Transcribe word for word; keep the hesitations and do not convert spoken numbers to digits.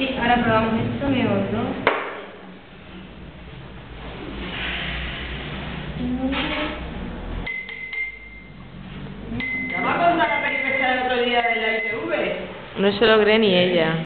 Sí, ahora probamos esto de otro. ¿Ya me ha contado la peripecia del otro día de la I T V? No se lo cree ni ella.